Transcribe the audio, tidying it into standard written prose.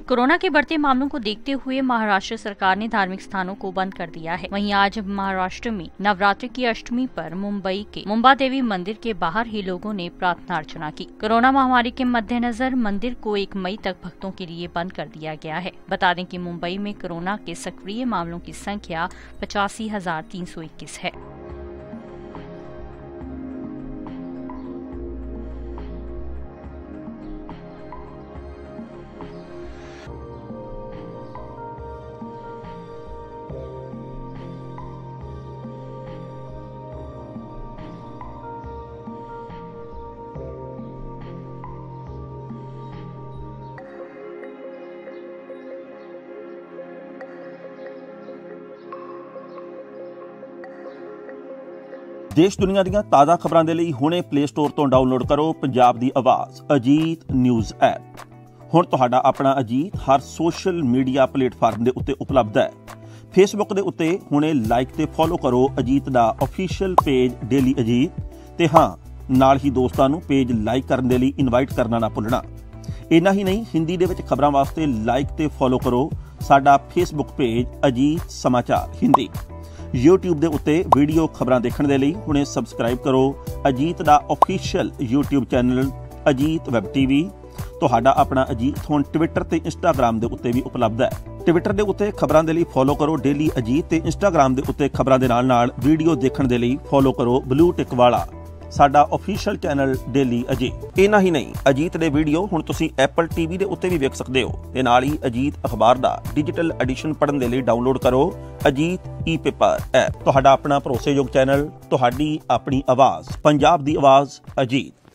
Corona के बढ़ते मामलों को देखते हुए महाराष्ट्र सरकार ने धार्मिक स्थानों को बंद कर दिया है। वहीं आज महाराष्ट्र में नवरात्रि की अष्टमी पर मुंबई के मुंबा देवी मंदिर के बाहर ही लोगों ने प्रार्थना अर्चना की। कोरोना महामारी के मद्देनजर मंदिर को 1 मई तक भक्तों के लिए बंद कर दिया गया है। बता दें कि मुंबई में कोरोना के सक्रिय मामलों की संख्या 85,321 है। देश दुनिया ਦੀਆਂ ਤਾਜ਼ਾ ਖਬਰਾਂ ਦੇ ਲਈ ਹੁਣੇ ਪਲੇ ਸਟੋਰ ਤੋਂ ਡਾਊਨਲੋਡ ਕਰੋ ਪੰਜਾਬ ਦੀ ਆਵਾਜ਼ ਅਜੀਤ ਨਿਊਜ਼ ਐਪ। ਹੁਣ ਤੁਹਾਡਾ ਆਪਣਾ ਅਜੀਤ ਹਰ ਸੋਸ਼ਲ ਮੀਡੀਆ ਪਲੇਟਫਾਰਮ ਦੇ ਉੱਤੇ ਉਪਲਬਧ ਹੈ। ਫੇਸਬੁੱਕ ਦੇ ਉੱਤੇ ਹੁਣੇ ਲਾਈਕ ਤੇ ਫੋਲੋ ਕਰੋ ਅਜੀਤ ਦਾ ਅਫੀਸ਼ੀਅਲ ਪੇਜ ਡੇਲੀ ਅਜੀਤ ਤੇ ਹਾਂ ਨਾਲ ਹੀ ਦੋਸਤਾਂ ਨੂੰ ਪੇਜ ਲਾਈਕ ਕਰਨ ਦੇ ਲਈ ਇਨਵਾਈਟ ਕਰਨਾ ਨਾ ਭੁੱਲਣਾ। ਇੰਨਾ ਹੀ ਨਹੀਂ ਹਿੰਦੀ ਦੇ ਵਿੱਚ ਖਬਰਾਂ ਵਾਸਤੇ ਲਾਈਕ ਤੇ ਫੋਲੋ ਕਰੋ ਸਾਡਾ ਫੇਸਬੁੱਕ ਪੇਜ ਅਜੀਤ ਸਮਾਚਾਰ ਹਿੰਦੀ। YouTube ਦੇ ਉੱਤੇ ਵੀਡੀਓ ਖਬਰਾਂ ਦੇਖਣ ਦੇ ਲਈ ਹੁਣੇ ਸਬਸਕ੍ਰਾਈਬ ਕਰੋ ਅਜੀਤ ਦਾ official YouTube channel Ajit web TV. ਤੁਹਾਡਾ ਆਪਣਾ ਅਜੀਤ ਹੁਣ ਟਵਿੱਟਰ ਤੇ ਇੰਸਟਾਗ੍ਰਾਮ ਦੇ ਉੱਤੇ ਵੀ ਉਪਲਬਧ ਹੈ। ਟਵਿੱਟਰ ਦੇ ਉੱਤੇ ਖਬਰਾਂ ਦੇ ਲਈ ਫੋਲੋ ਕਰੋ ਡੇਲੀ ਅਜੀਤ ਤੇ ਇੰਸਟਾਗ੍ਰਾਮ ਦੇ ਉੱਤੇ ਖਬਰਾਂ ਦੇ ਨਾਲ ਵੀਡੀਓ ਦੇਖਣ ਦੇ ਲਈ ਫੋਲੋ ਕਰੋ ਬਲੂ ਟਿਕ ਵਾਲਾ ਸਾਡਾ ਅਫੀਸ਼ੀਅਲ ਚੈਨਲ ਡੇਲੀ ਅਜੀਤ। ਇੰਨਾ ਹੀ ਨਹੀਂ ਅਜੀਤ ਦੇ ਵੀਡੀਓ ਹੁਣ ਤੁਸੀਂ ਐਪਲ ਟੀਵੀ ਦੇ ਉੱਤੇ ਵੀ ਵੇਖ ਸਕਦੇ ਹੋ ਤੇ ਨਾਲ ਹੀ ਅਜੀਤ ਅਖਬਾਰ ਦਾ ਡਿਜੀਟਲ ਐਡੀਸ਼ਨ ਪੜ੍ਹਨ ਦੇ ਲਈ ਡਾਊਨਲੋਡ ਕਰੋ ਅਜੀਤ ਈ-ਪੇਪਰ ਐਪ। ਤੁਹਾਡਾ ਆਪਣਾ ਭਰੋਸੇਯੋਗ ਚੈਨਲ, ਤੁਹਾਡੀ ਆਪਣੀ ਆਵਾਜ਼, ਪੰਜਾਬ ਦੀ ਆਵਾਜ਼ ਅਜੀਤ।